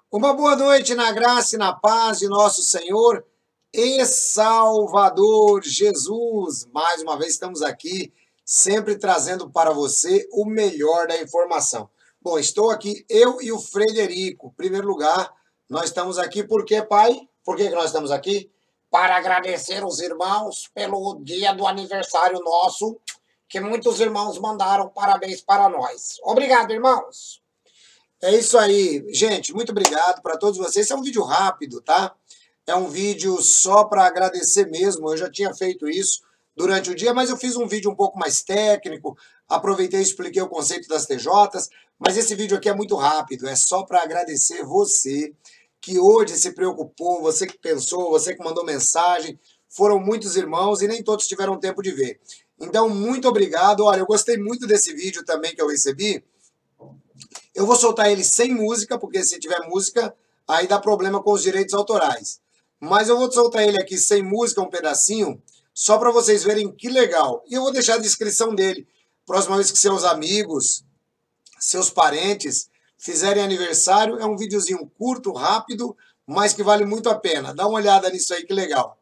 Uma boa noite na graça e na paz de nosso Senhor e Salvador Jesus. Mais uma vez estamos aqui, sempre trazendo para você o melhor da informação. Bom, estou aqui, eu e o Frederico. Em primeiro lugar, nós estamos aqui porque, pai? Por que nós estamos aqui? Para agradecer os irmãos pelo dia do aniversário nosso, que muitos irmãos mandaram parabéns para nós. Obrigado, irmãos! É isso aí, gente. Muito obrigado para todos vocês. Esse é um vídeo rápido, tá? É um vídeo só para agradecer mesmo. Eu já tinha feito isso durante o dia, mas eu fiz um vídeo um pouco mais técnico. Aproveitei e expliquei o conceito das TJs. Mas esse vídeo aqui é muito rápido. É só para agradecer você que hoje se preocupou, você que pensou, você que mandou mensagem. Foram muitos irmãos e nem todos tiveram tempo de ver. Então, muito obrigado. Olha, eu gostei muito desse vídeo também que eu recebi. Eu vou soltar ele sem música, porque se tiver música, aí dá problema com os direitos autorais. Mas eu vou soltar ele aqui sem música, um pedacinho, só para vocês verem que legal. E eu vou deixar a descrição dele. Próxima vez que seus amigos, seus parentes fizerem aniversário, é um videozinho curto, rápido, mas que vale muito a pena. Dá uma olhada nisso aí, que legal.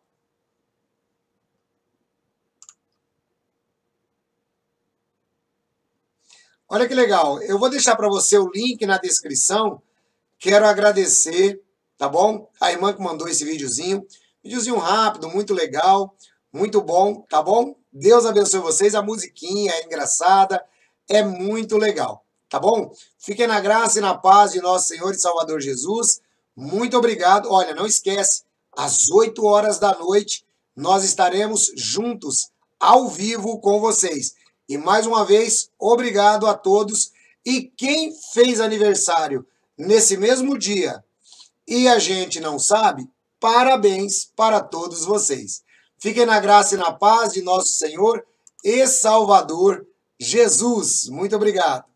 Olha que legal. Eu vou deixar para você o link na descrição. Quero agradecer, tá bom? A irmã que mandou esse videozinho. Videozinho rápido, muito legal, muito bom, tá bom? Deus abençoe vocês. A musiquinha é engraçada, é muito legal, tá bom? Fiquem na graça e na paz de nosso Senhor e Salvador Jesus. Muito obrigado. Olha, não esquece, às 8 horas da noite, nós estaremos juntos, ao vivo com vocês. E mais uma vez, obrigado a todos. E quem fez aniversário nesse mesmo dia e a gente não sabe, parabéns para todos vocês. Fiquem na graça e na paz de nosso Senhor e Salvador Jesus. Muito obrigado.